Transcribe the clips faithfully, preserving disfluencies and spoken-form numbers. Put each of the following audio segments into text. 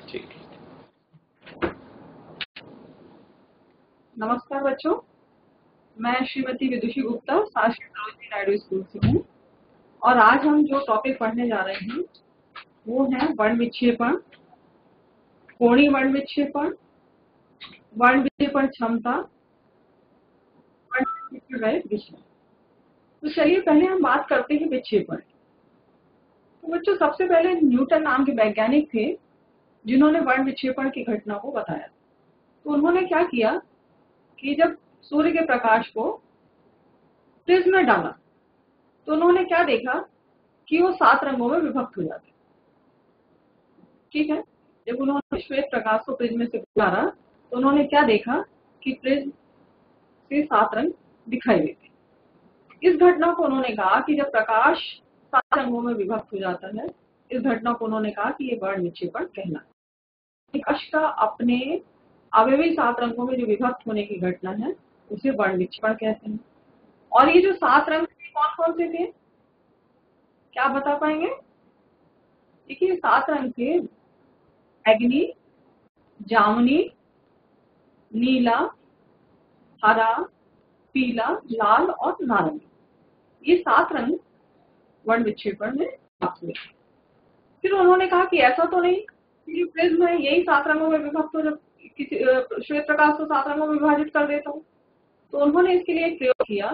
ठीक। नमस्कार बच्चों, मैं श्रीमती विदुषी गुप्ता शासकीय सरोजिनी नायडू स्कूल से हूँ और आज हम जो टॉपिक पढ़ने जा रहे हैं वो है वर्ण विक्षेपण, कोणीय वर्ण विक्षेपण, वर्ण विक्षेपण क्षमता, वर्ण विक्षेपण रहित विचलन। तो चलिए पहले हम बात करते हैं विक्षेपण। तो बच्चों सबसे पहले न्यूटन नाम के वैज्ञानिक थे जिन्होंने वर्ण विक्षेपण की घटना को बताया। तो उन्होंने क्या किया कि जब सूर्य के प्रकाश को प्रिज्म में डाला तो उन्होंने क्या देखा कि वो सात रंगों में विभक्त हो जाते। ठीक है, जब उन्होंने श्वेत प्रकाश को प्रिज्म से गुजारा तो उन्होंने क्या देखा कि प्रिज्म से सात रंग दिखाई देते। इस घटना को उन्होंने कहा कि जब प्रकाश सात रंगों में विभक्त हो जाता है, इस घटना को उन्होंने कहा कि ये वर्ण विक्षेपण कहलाता है। प्रकाश का अपने अवयवी सात रंगों में जो विभक्त होने की घटना है उसे वर्ण विक्षेपण कहते हैं। और ये जो सात रंग कौन कौन से थे, क्या बता पाएंगे? देखिए सात रंग थे बैगनी, जामुनी, नीला, हरा, पीला, लाल और नारंगी। ये सात रंग वर्ण विक्षेपण में प्राप्त हुए। फिर उन्होंने कहा कि ऐसा तो नहीं कि प्रिज्म है यही सात रंगों में विभक्त हो, जब किसी श्वेत प्रकाश को सात रंगों में विभाजित कर देता हूँ। तो उन्होंने इसके लिए एक प्रयोग किया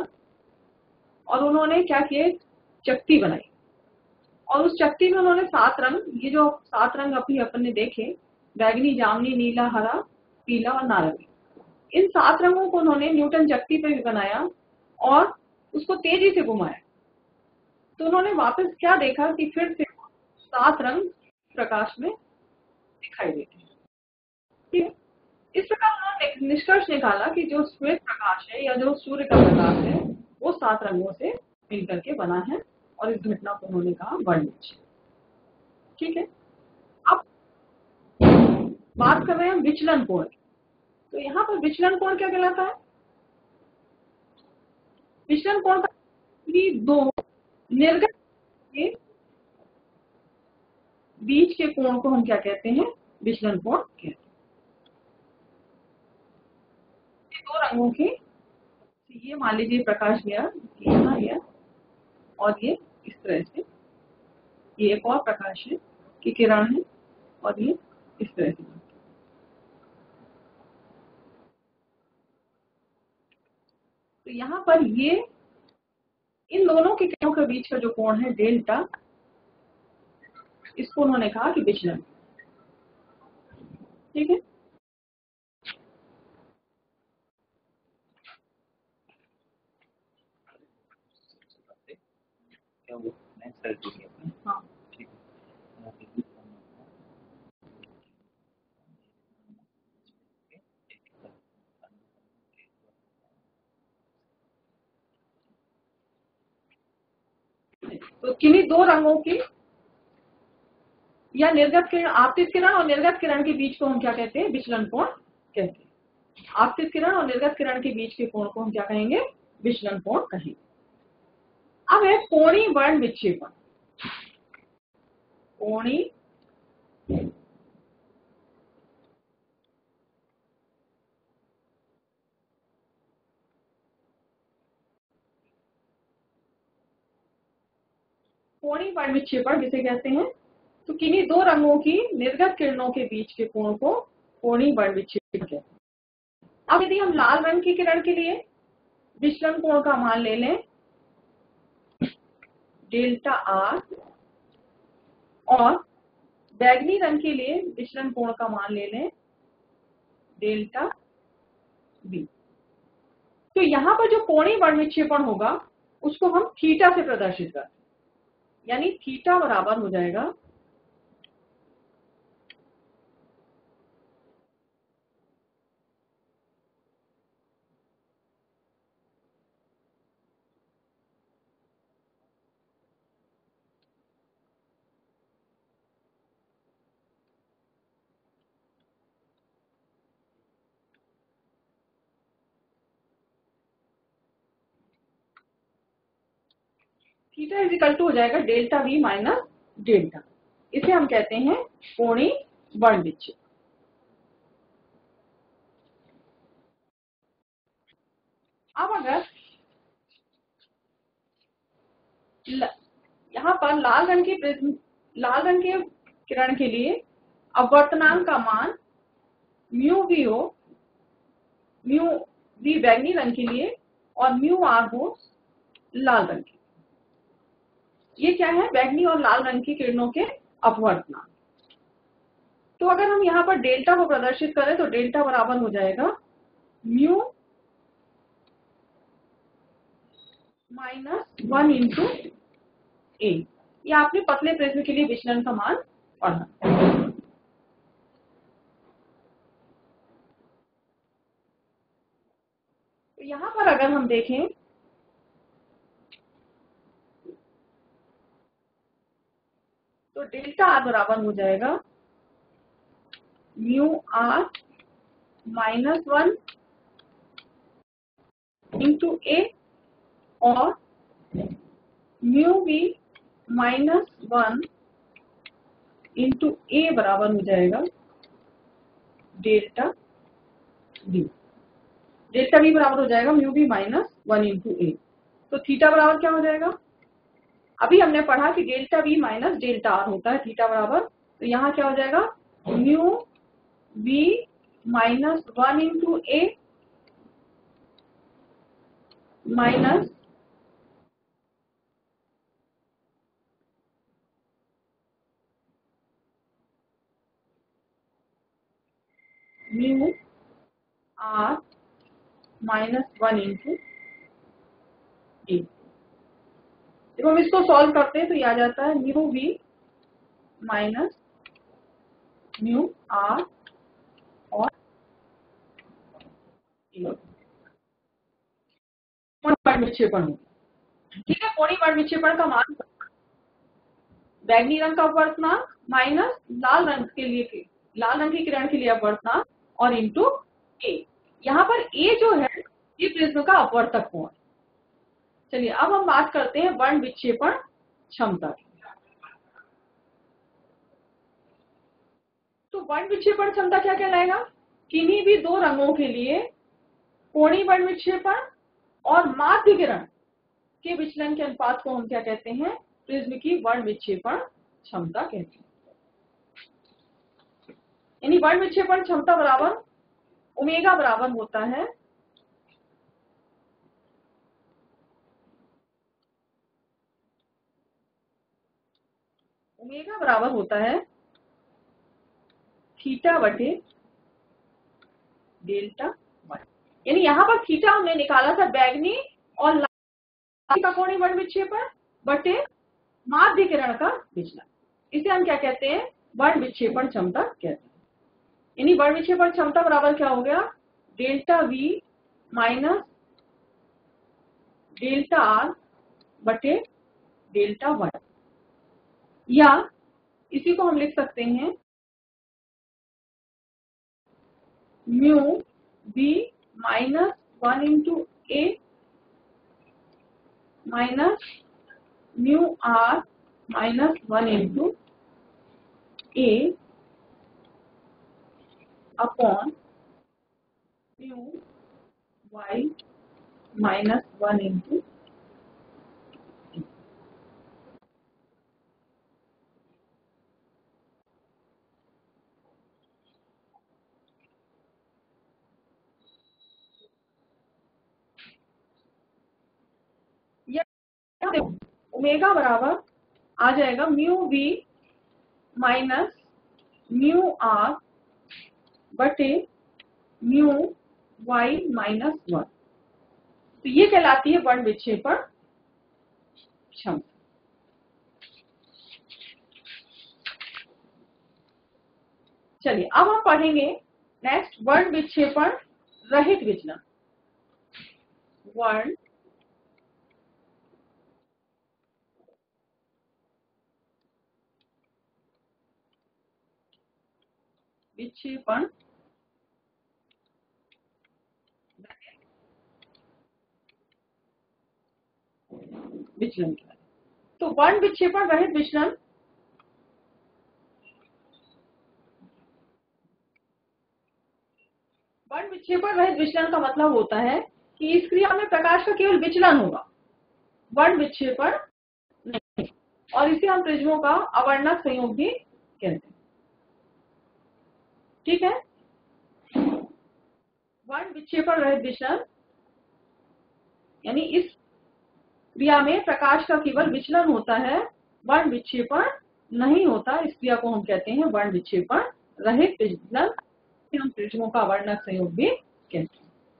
और उन्होंने क्या किया, चक्ति बनाई और उस चक्ति में उन्होंने सात रंग, ये जो सात रंग अभी अपन ने देखे, बैगनी, जामुनी, नीला, हरा, पीला और नारंगी, इन सात रंगों को उन्होंने न्यूटन चक्ति पे भी बनाया और उसको तेजी से घुमाया। तो उन्होंने वापस क्या देखा कि फिर से सात रंग प्रकाश में दिखाई देते हैं। ठीक है, इस प्रकार उन्होंने निष्कर्ष निकाला कि जो श्वेत प्रकाश है या जो सूर्य का प्रकाश है वो सात रंगों से मिलकर के बना है और इस घटना को उन्होंने कहा वर्ण विक्षेपण। ठीक है, अब बात कर रहे हैं विचलन कोण। तो यहाँ पर विचलन कोण क्या कहलाता है? विचलन कोण का दो निर्गत के बीच के कोण को हम क्या कहते हैं? विचलन कोण कहते हैं। दो रंगों के, ये मान लीजिए प्रकाश गया यहाँ गया और ये इस तरह से, ये एक और प्रकाश है की किरण है और ये इस तरह से। तो यहाँ पर ये इन दोनों के किरणों के बीच का जो कोण है डेल्टा, इसको उन्होंने कहा कि विचलन। ठीक है, क्या वो नेक्स्ट सेल टूट गया? हाँ ठीक है। तो किन्हीं दो रंगों की या निर्गत किरण, आपतित किरण और निर्गत किरण के बीच को हम क्या कहते हैं? विचलन कोण कहते हैं। आपतित किरण और निर्गत किरण के बीच के कोण को हम क्या कहेंगे? विचलन कोण कहेंगे। अब है कोणीय वर्ण विक्षेपण। कोणीय कोणीय वर्ण विक्षेपण किसे कहते हैं? तो किन्हीं दो रंगों की निर्गत किरणों के बीच के कोण को कोणीय वर्ण विक्षेपण कहते हैं। अब यदि हम लाल रंग की किरण के लिए विचलन कोण का मान ले लें डेल्टा आर और बैगनी रंग के लिए विचलन कोण का मान ले लें डेल्टा बी, तो यहाँ पर जो कोणीय वर्ण विक्षेपण होगा उसको हम थीटा से प्रदर्शित करते हैं। यानी थीटा बराबर हो जाएगा थीटा इज इक्वल टू हो जाएगा डेल्टा वी माइनस डेल्टा। इसे हम कहते हैं कोणीय वर्ण विच्छेपण। अब अगर यहाँ पर लाल रंग की प्रिज्म लाल रंग के किरण के लिए अपवर्तनांक का मान म्यू वी हो, म्यू वी बैंगनी रंग के लिए और म्यू आर हो लाल रंग की। ये क्या है? बैंगनी और लाल रंग की किरणों के अपवर्तनांक। तो अगर हम यहाँ पर डेल्टा को प्रदर्शित करें तो डेल्टा बराबर हो जाएगा mu minus one into A. ये आपने पतले प्रिज्म के लिए विचलन का मान पढ़ा। तो यहां पर अगर हम देखें तो डेल्टा आर बराबर हो जाएगा mu R minus one into A और mu V minus one into A बराबर हो जाएगा डेल्टा वी। डेल्टा वी बराबर हो जाएगा mu V minus one into A. तो थीटा बराबर क्या हो जाएगा? अभी हमने पढ़ा कि delta V minus delta R होता है थीटा बराबर। तो यहाँ क्या हो जाएगा? Mu V minus one into A minus mu R minus one into A. जब हम इसको सॉल्व करते हैं तो ये आ जाता है mu V minus mu R और वर्ण विक्षेपण होगा। ठीक है, कोणीय वर्ण विक्षेपण का मान बैंगनी रंग का अपवर्तनांक माइनस लाल रंग के लिए लाल रंग की किरण के लिए अपवर्तनांक और इंटू ए। यहाँ पर ए जो है ये प्रिज्म का अपवर्तक कोण। चलिए अब हम बात करते हैं वर्ण विक्षेपण क्षमता की। तो वर्ण विक्षेपण क्षमता क्या कहलाएगा? किन्हीं भी दो रंगों के लिए कोणीय वर्ण विक्षेपण और माध्य किरण के विचलन के अनुपात को हम क्या कहते हैं? प्रिज्म की वर्ण विक्षेपण क्षमता कहते हैं। यानी वर्ण विक्षेपण क्षमता बराबर ओमेगा बराबर होता है ओमेगा बराबर होता है थीटा बटे डेल्टा वन। यानी यहाँ पर थीटा हमने निकाला था बैंगनी और लाल का कोणीय वर्ण विक्षेपण बटे माध्य किरण का विचलन। इसे हम क्या कहते हैं? वर्ण विक्षेपण क्षमता कहते हैं। यानी वर्ण विक्षेपण क्षमता बराबर क्या हो गया? Delta V minus delta R बटे डेल्टा वन। या इसी को हम लिख सकते हैं mu V minus one into A minus mu R minus one into A upon mu Y minus one into. Omega बराबर आ जाएगा mu V minus mu R बटे म्यू वाई माइनस वन। तो ये कहलाती है वर्ण विक्षेपण क्षमता। चलिए अब हम पढ़ेंगे नेक्स्ट वर्ण विक्षेपण रहित विचलन। वर्ण विक्षेपण विचलन क्या है? तो वर्ण विक्षेपण रहित विचलन विक्षेपण रहित विचलन का मतलब होता है कि इस क्रिया में प्रकाश का केवल विचलन होगा, वर्ण विक्षेपण नहीं, और इसे हम प्रिज्मों का अवर्णक संयोग भी कहते हैं। ठीक है, वर्ण विक्षेपण रहित विचलन यानी इस क्रिया में प्रकाश का केवल विचलन होता है, वर्ण विक्षेपण नहीं होता। इस क्रिया को हम कहते हैं वर्ण विक्षेपण रहित विचलन, हम प्रिज्मों का अवर्णक संयोग भी कहते हैं।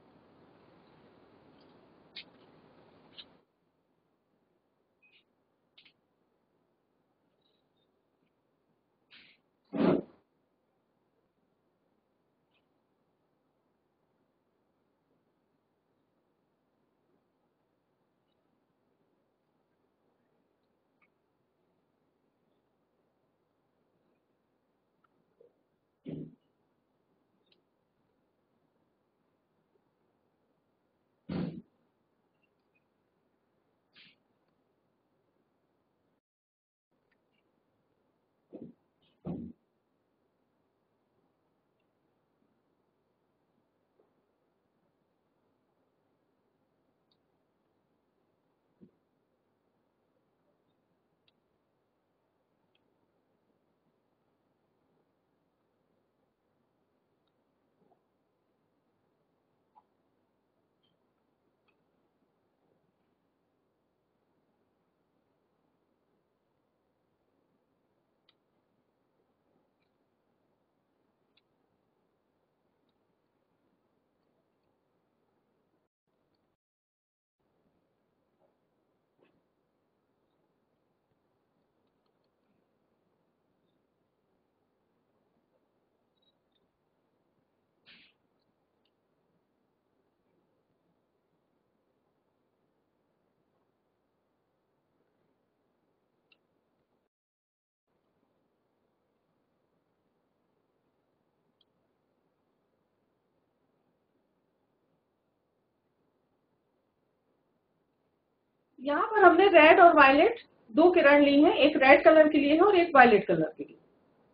यहाँ पर हमने रेड और वायलेट दो किरण ली हैं, एक रेड कलर के लिए है और एक वायलेट कलर के लिए।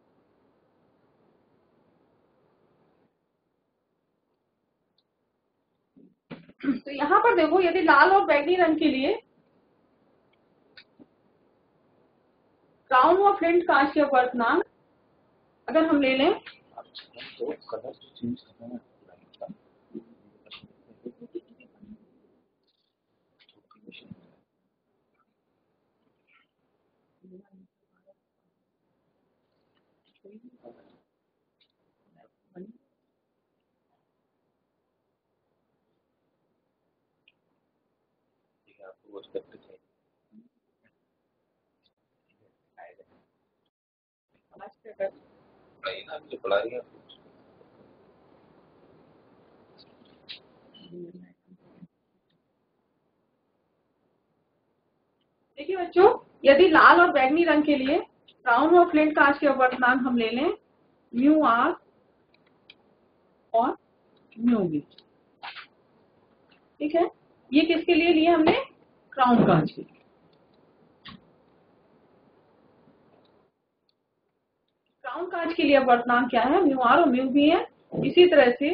तो यहाँ पर देखो, यदि लाल और बैंगनी रंग के लिए क्राउन और फ्लिंट कांच के अपवर्तनांक अगर हम ले लें, तो कलर चेंज करना है। आपको वो स्पेक्ट चाहिए पढ़ाई ना, जो पढ़ा रही है देखिए बच्चों, यदि लाल और बैंगनी रंग के लिए क्राउन और फ्लिंट कांच के अपवर्तनांक हम ले लें म्यू आर और म्यू बी। ठीक है, ये किसके लिए लिए हमने? क्राउन कांच के लिए। क्राउन कांच के लिए अपवर्तनांक क्या है? म्यू आर और म्यू बी है। इसी तरह से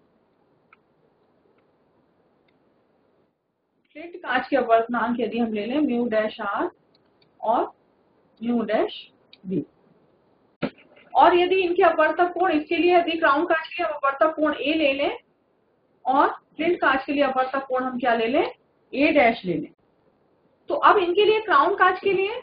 फ्लिंट कांच के अपवर्तनांक यदि हम ले लें म्यू डैश आर और म्यू डैश बी, और यदि इनके अपवर्तक कोण, इसके लिए यदि क्राउन कांच के लिए हम अपवर्तक कोण ए ले लें और फ्लिंट कांच के लिए अपवर्तक कोण हम क्या ले लें? ए डैश ले लें। तो अब इनके लिए क्राउन कांच के लिए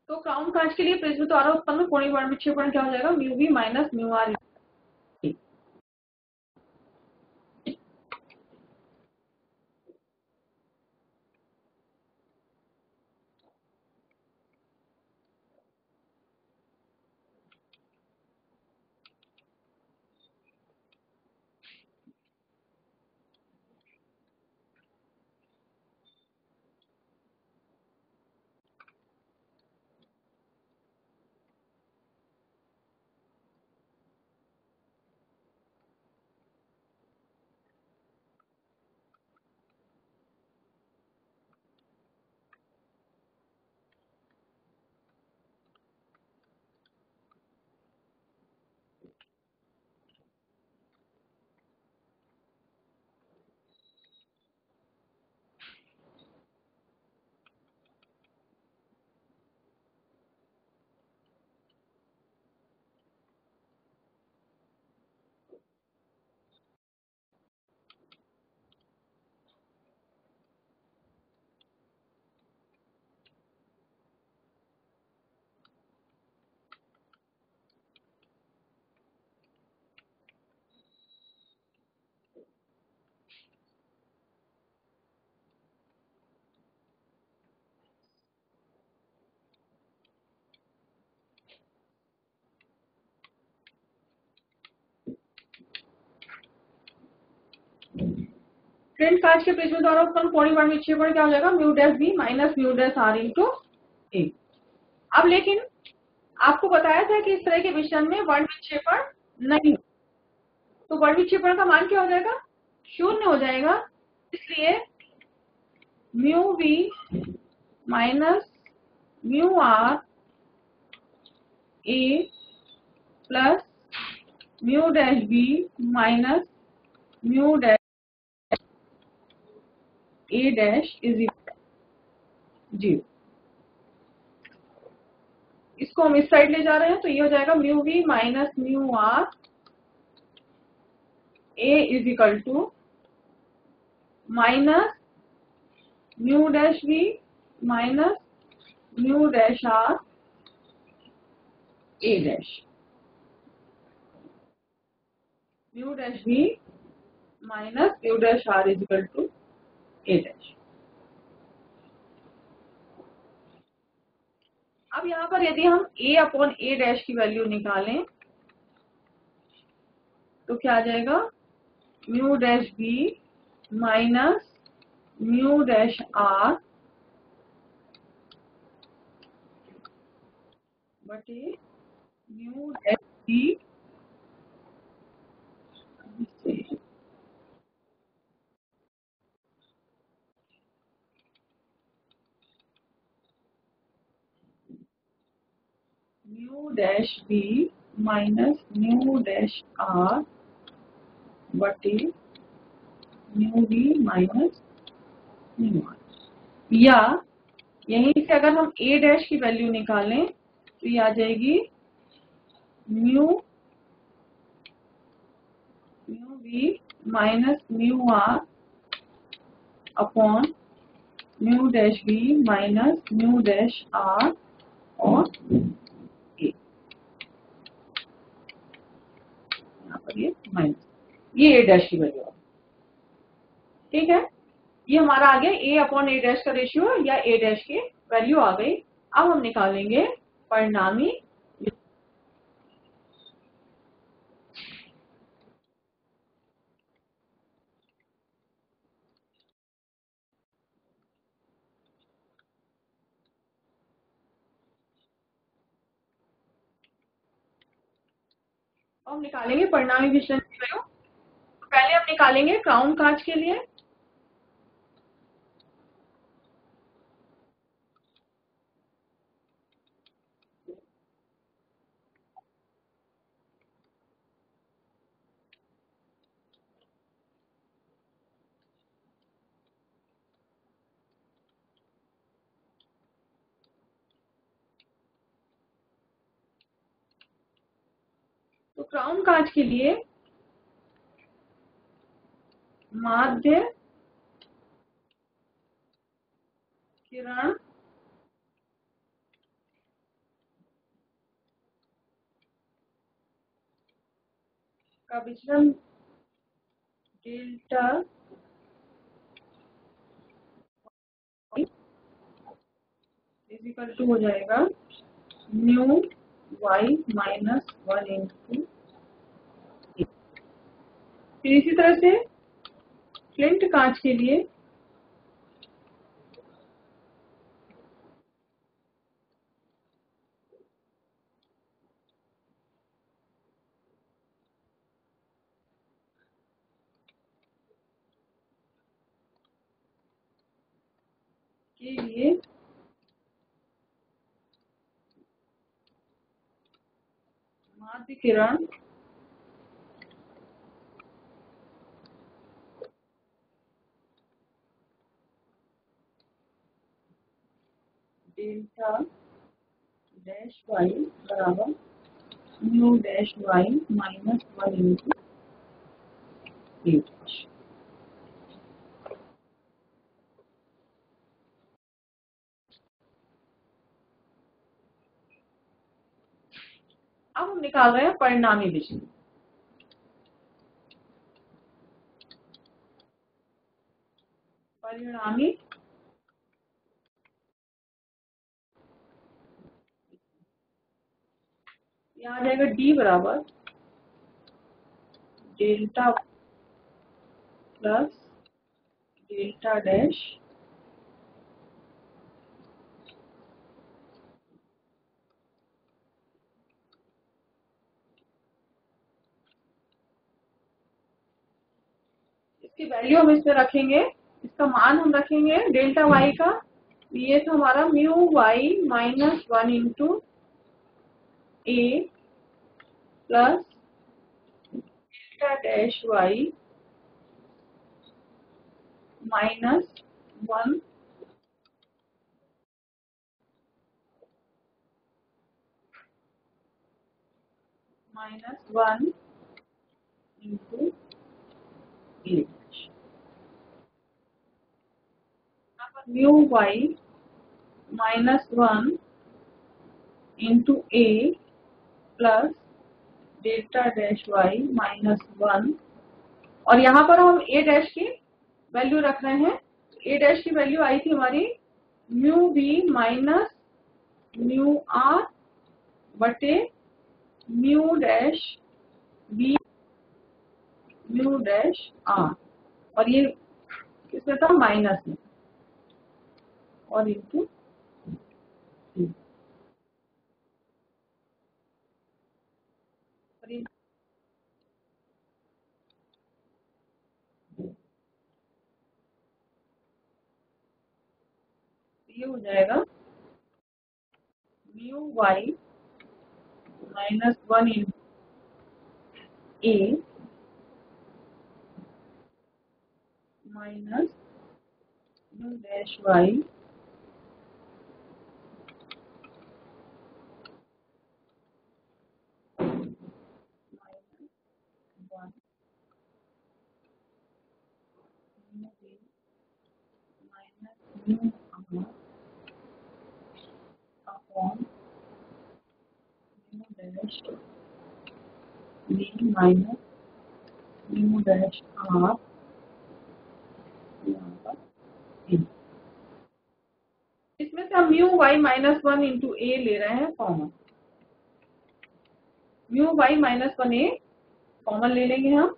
तो क्राउन कांच के लिए प्रिज्म द्वारा उत्पन्न कोणीय वर्ण विक्षेपण क्या हो जाएगा? Mu V minus mu R. Friend कांच के प्रिज्म द्वारा उत्पन्न कोणीय वर्ण विक्षेपण क्या हो जाएगा? Mu dash B minus mu dash R into A. अब लेकिन आपको बताया था कि इस तरह के विषय में वर्ण विक्षेपण नहीं, तो वर्ण विक्षेपण का मान क्या हो जाएगा? शून्य हो जाएगा। इसलिए mu V minus mu R A plus mu dash B minus mu dash A dash is equal zero. इसको हम इस साइड ले जा रहे हैं, तो ये हो जाएगा mu V minus mu R A is equal to minus mu dash V minus mu dash R A dash. Mu dash V minus mu dash R is equal to A dash. अब यहां पर यदि हम a upon A dash की value निकालें तो क्या आ जाएगा? Mu dash B minus mu dash R बटे mu dash B mu dash B minus mu dash R बटे mu B minus mu R. या यहीं से अगर हम a डैश की वैल्यू निकालें तो ये आ जाएगी mu mu B minus mu R upon mu dash B minus mu dash R और ए। यहाँ पर ये माइनस, ये a डैश की वैल्यू। ठीक है, ये हमारा आ गया a अपॉन ए डैश का रेशियो या a डैश की वैल्यू आ गई। अब हम निकालेंगे परिणामी। हम निकालेंगे परिणामी विचलन की वैल्यू। तो पहले हम निकालेंगे क्राउन कांच के लिए। तो क्राउन कांच के लिए माध्य किरण का विचलन डेल्टा इज इक्वल टू हो जाएगा mu Y minus one into. फिर इसी तरह से फ्लिंट कांच के लिए के लिए माध्य किरण डेल्टा डैश वाई बराबर mu dash Y minus one into A dash. अब हम निकाल रहे हैं परिणामी विचलन। परिणामी यहाँ आ जाएगा डी बराबर डेल्टा प्लस डेल्टा डैश इसकी वैल्यू हम इसमें रखेंगे, इसका मान हम रखेंगे डेल्टा वाई का। ये था हमारा mu Y minus one into A plus delta dash Y minus one minus one into A dash. यहाँ पर mu Y minus one into A plus delta dash Y minus one, और यहाँ पर हम ए डैश की वैल्यू रख रहे हैं। ए डैश की वैल्यू आई थी हमारी mu B minus mu R बटे mu dash B mu dash R, और ये किसमें था माइनस में, और इंटू ये हो जाएगा mu Y minus one into A minus mu dash Y minus one mu B minus mu R upon mu dash B minus mu dash R यहाँ पर ए। इसमें से हम mu Y minus one into A ले रहे हैं common. Mu Y minus one A common ले लेंगे हम,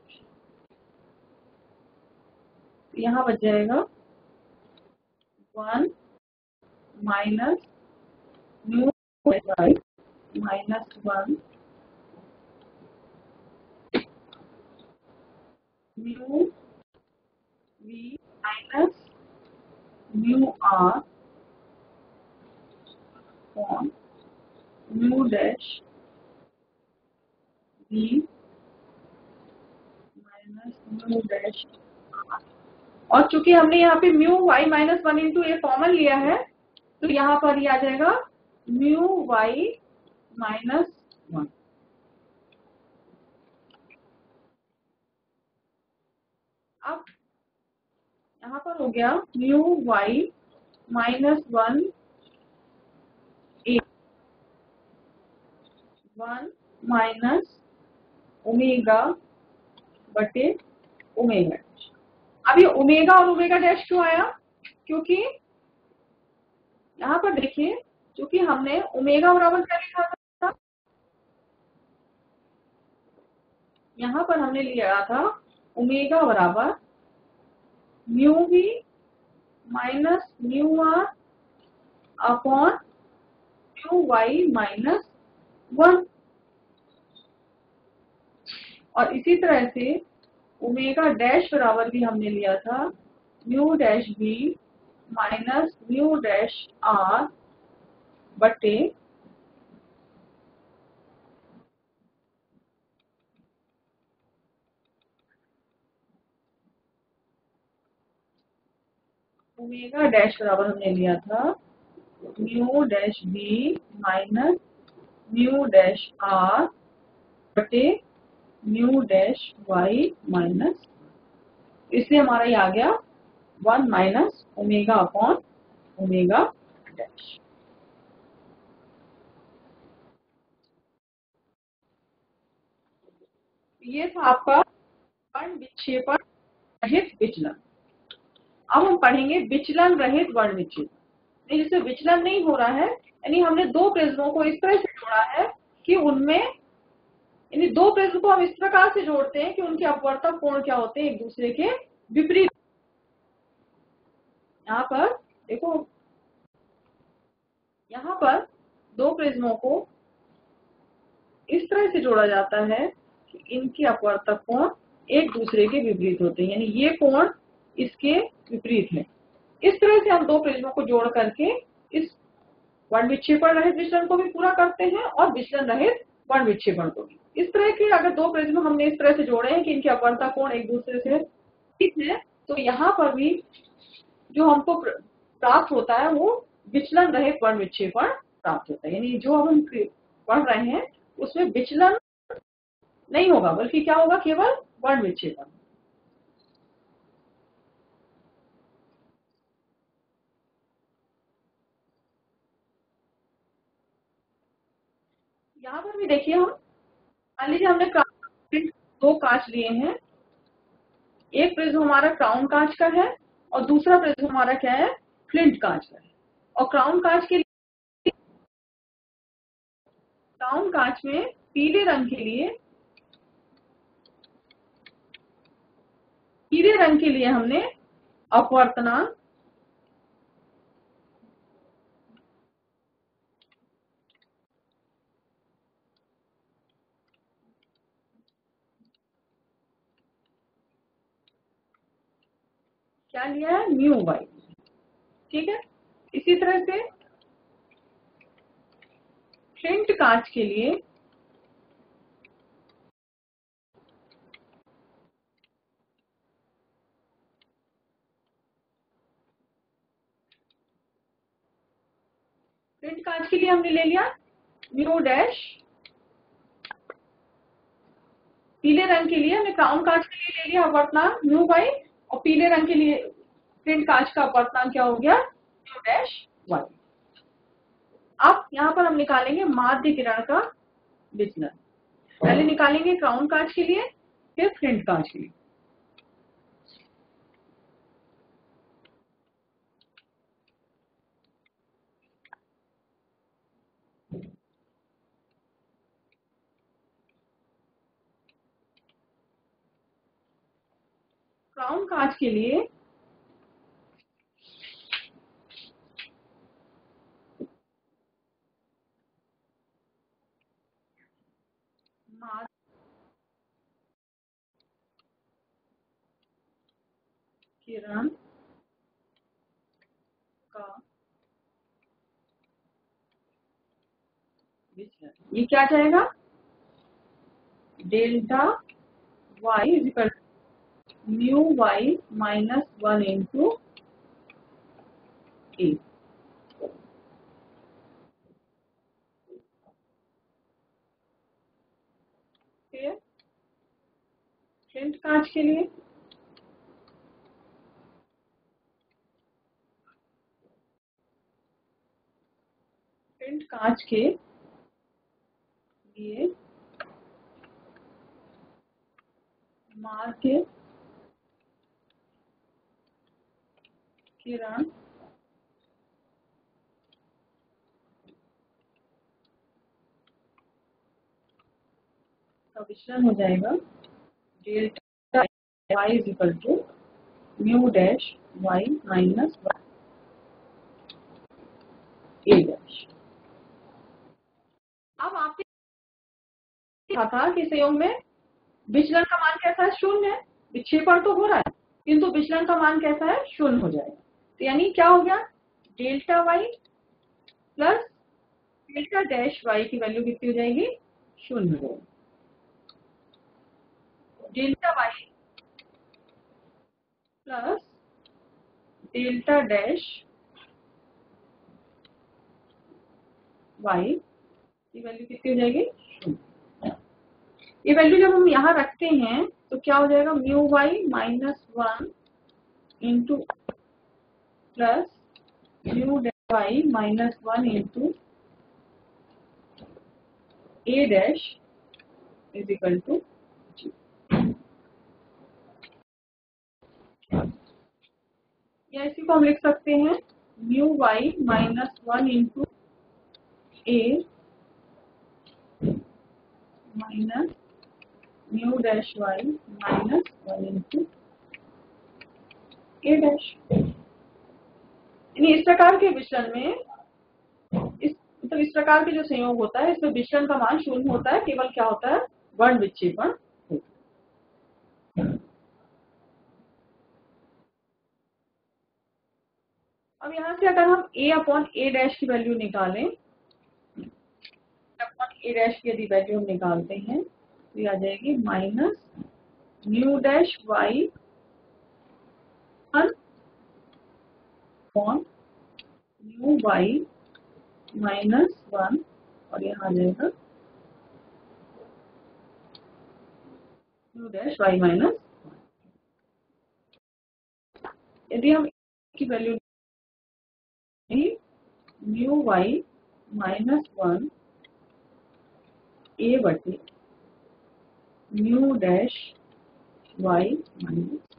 यहाँ बच जाएगा one minus mu Y minus one mu V minus mu R upon mu dash B minus mu dash R. और चूंकि हमने यहाँ पे mu Y minus one into A common लिया है, तो यहाँ पर ये आ जाएगा म्यू वाई माइनस वन। अब यहाँ पर हो गया mu Y minus one A one minus omega बटे ओमेगा डैश। अब ये ओमेगा और ओमेगा डैश क्यों आया? क्योंकि यहाँ पर देखिए, क्योंकि हमने ओमेगा बराबर क्या लिखा था, यहाँ पर हमने लिया था ओमेगा बराबर mu V minus mu R upon mu Y minus one. और इसी तरह से ओमेगा डैश बराबर भी हमने लिया था mu dash B minus mu dash R बटे ओमेगा डैश बराबर हमने लिया था mu dash B minus mu dash R बटे म्यू डैश वाई माइनस, इसलिए हमारा ये आ गया one minus omega upon omega dash. ये था आपका वर्ण विक्षेपण रहित विचलन। अब हम पढ़ेंगे विचलन रहित वर्ण विक्षेपण। जिससे विचलन नहीं हो रहा है, यानी हमने दो प्रिज्मों को इस तरह से जोड़ा है कि उनमें, यानी दो प्रिज्म को हम इस प्रकार से जोड़ते हैं कि उनके अपवर्तक कोण क्या होते हैं, एक दूसरे के विपरीत। यहाँ पर देखो, यहाँ पर दो प्रिज्मों को इस तरह से जोड़ा जाता है कि इनके अपवर्तक कोण एक दूसरे के विपरीत होते हैं, यानी ये कोण इसके विपरीत है। इस तरह से हम दो प्रिज्मों को जोड़ करके इस वर्ण विक्षेपण रहित विचलन को भी पूरा करते हैं और विचलन रहित वर्ण विक्षेपण को भी। इस तरह के अगर दो प्रिज्म हमने इस तरह से जोड़े हैं कि इनके अपवर्तक कोण एक दूसरे से ठीक है, तो यहाँ पर भी जो हमको प्राप्त होता है वो विचलन रहित वर्ण विक्षेपण प्राप्त होता है। यानी जो हम पढ़ रहे हैं उसमें विचलन नहीं होगा, बल्कि क्या होगा, केवल वर्ण विक्षेपण। यहाँ पर भी देखिए, हम मान लीजिए हमने दो कांच लिए हैं, एक प्रिज्म हमारा क्राउन कांच का है और दूसरा प्रिज्म हमारा क्या है, फ्लिंट कांच का है। और क्राउन कांच के लिए, क्राउन कांच में पीले रंग के लिए पीले रंग के लिए हमने अपवर्तनांक क्या लिया है, म्यू वाई। ठीक है, इसी तरह से फ्लिंट कांच के लिए फ्लिंट कांच के लिए हमने ले लिया म्यू डैश, पीले रंग के लिए हमने क्राउन कांच के लिए ले लिया अपवर्तनांक म्यू वाई, और पीले रंग के लिए फ्लिंट कांच का अपवर्तनांक क्या हो गया, म्यू डैश वाई। अब यहाँ पर हम निकालेंगे माध्य किरण का विचलन। पहले निकालेंगे क्राउन कांच के लिए, फिर फ्लिंट कांच के लिए। क्राउन कांच के लिए माध्य किरण का विचलन, ये क्या जाएगा, delta Y is equal mu Y minus one into A. फिर फ्लिंट कांच के लिए फ्लिंट कांच के लिए माध्य किरण का विचलन हो जाएगा delta Y is equal to mu dash Y minus A dash. अब आपने कहा था कि संयोग में विचलन का मान कैसा है? शून्य है। विक्षेपण तो हो रहा है किंतु विचलन का मान कैसा है? शून्य हो जाएगा। तो यानी क्या हो गया? Delta Y plus delta dash Y की वैल्यू कितनी हो जाएगी? शून्य हो जाएगी। Delta Y plus delta dash Y की वैल्यू कितनी हो जाएगी? शून्य। ये वैल्यू जब हम यहाँ रखते हैं तो क्या हो जाएगा? Mu Y minus one into plus mu dash Y minus one into A dash is equal to जी। या इसी को हम लिख सकते हैं mu Y minus one into A minus mu dash Y minus one into A dash. यानी इस प्रकार के विचलन में इस मतलब इस प्रकार के जो संयोग होता है इसमें विचलन का मान शून्य होता है। केवल क्या होता है? वर्ण विक्षेपण। अब यहाँ से अगर हम a अपॉन ए डैश की वैल्यू निकालें, अपॉन ए डैश की यदि वैल्यू हम निकालते हैं तो ये आ जाएगी minus mu dash Y one upon mu Y minus one और यहाँ आ जाएगा म्यू डैश वाई माइनस। यदि हम की value mu Y minus one A बटे म्यू डैश वाई माइनस,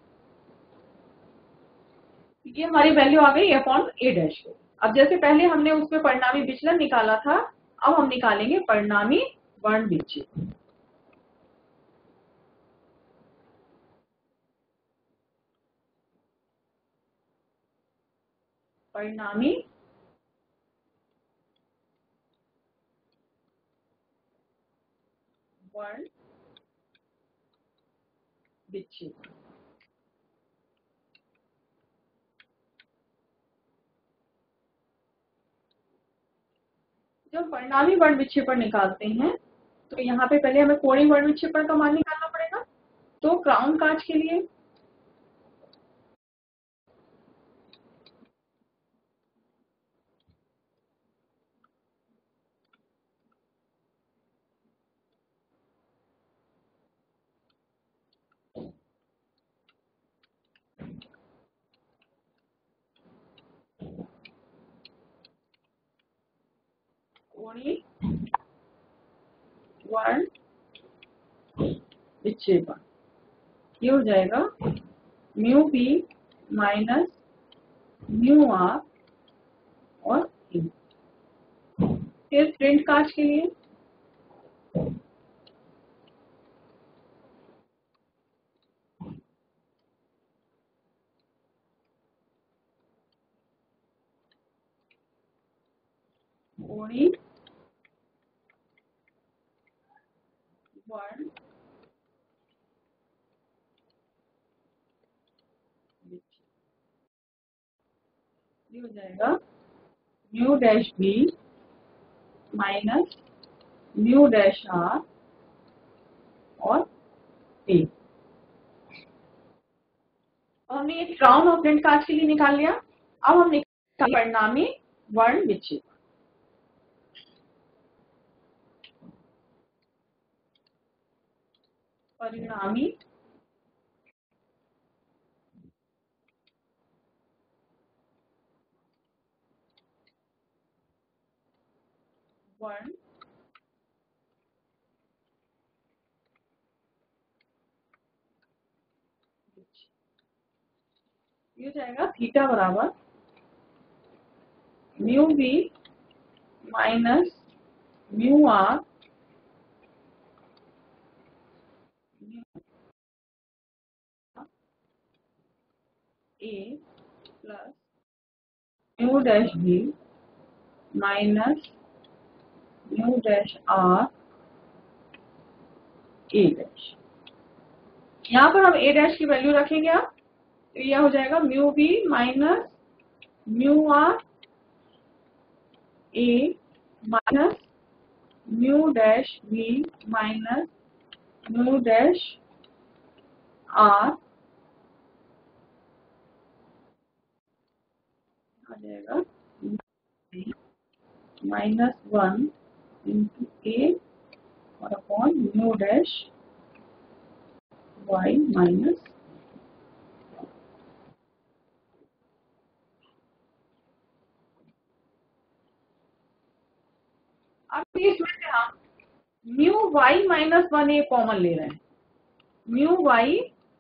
ये हमारी वैल्यू आ गई अपॉन ए डैश। अब जैसे पहले हमने उसमें परिणामी विचलन निकाला था, अब हम निकालेंगे परिणामी वर्ण विक्षेपण। परिणामी वर्ण विक्षेपण। जब परिणामी वर्ण विक्षेपण निकालते हैं तो यहाँ पे पहले हमें कोणीय वर्ण विक्षेपण का मान निकालना पड़ेगा। तो क्राउन कांच के लिए कोणीय वर्ण विक्षेपण ये हो जाएगा mu P minus mu R और ए। फिर प्रिंट कांच के लिए कोणीय वर्ण ये हो जाएगा mu dash B minus mu dash R और ए। और हमने ये क्राउन और प्रिंट कांच के लिए निकाल लिया। अब हम निकाल परिणामी वर्ण विक्षेपण। परिणामी वर्ण एच। ये हो जाएगा थीटा बराबर mu B minus mu R A plus mu dash B minus mu dash R A dash. यहाँ पर हम ए डैश की वैल्यू रखेंगे आप, तो यह हो जाएगा mu B minus mu R A minus mu dash B minus mu dash R आ जाएगा माइनस वन इंटू ए और upon mu dash Y minus. अब इसमें से हम mu Y minus one A common ले रहे हैं। Mu Y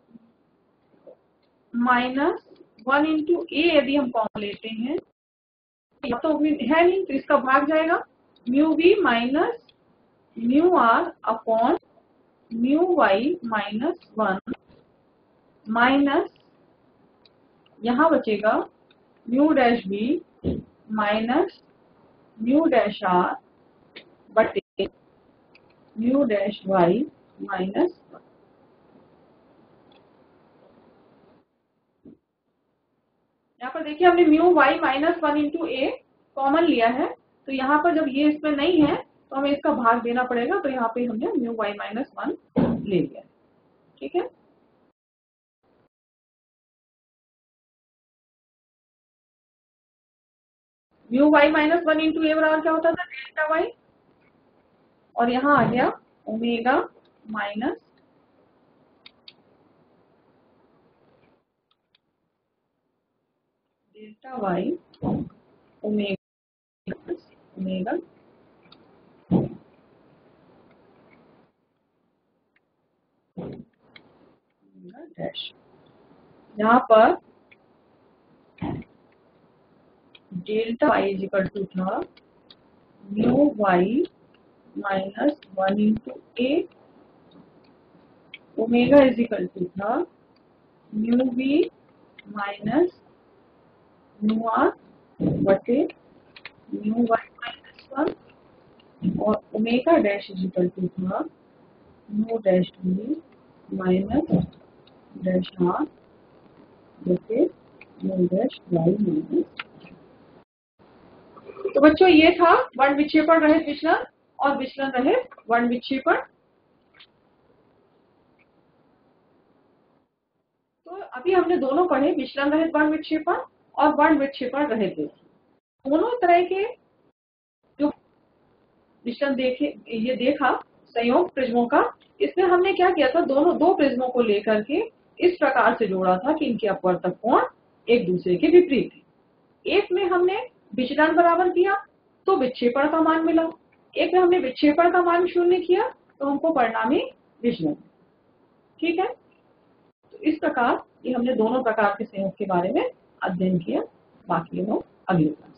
minus one into A यदि हम कॉमन लेते हैं तो है नहीं, तो इसका भाग जाएगा mu B minus mu R upon mu Y minus one minus यहां बचेगा mu dash B minus mu dash R बटे mu dash Y minus one. यहाँ पर देखिए हमने mu Y minus one into A common लिया है, तो यहाँ पर जब ये इसमें नहीं है तो हमें इसका भाग देना पड़ेगा, तो यहाँ पे हमने म्यू वाई माइनस वन ले लिया। ठीक है, mu Y minus one into A बराबर क्या होता था डेल्टा वाई, और यहाँ आ गया omega minus delta Y omega omega dash. यहाँ पर delta Y is equal to था mu Y minus one into A, omega is equal to था mu B minus mu R बटे म्यू वाई माइनस वन, और omega dash is equal to था mu dash B minus dash R बटे mu dash Y minus. तो बच्चों ये था वर्ण विक्षेपण रहित विचलन और विचलन रहित वर्ण विक्षेपण। तो अभी हमने दोनों पढ़े, विचलन रहित वर्ण विक्षेपण और वर्ण विक्षेपण रहित विचलन। दोनों तरह के जो विचलन देखे ये देखा संयोग प्रिज्मों का, इसमें हमने क्या किया था, दोनों दो प्रिज्मों को लेकर के इस प्रकार से जोड़ा था कि इनके अपवर्तक कोण एक दूसरे के विपरीत है। एक में हमने विचलन बराबर किया तो विक्षेपण का मान मिला, एक में हमने विक्षेपण का मान शून्य किया तो हमको परिणामी विचलन। ठीक है, तो इस प्रकार ये हमने दोनों प्रकार के संयोग के बारे में अध्ययन किया। बाकी हम अगले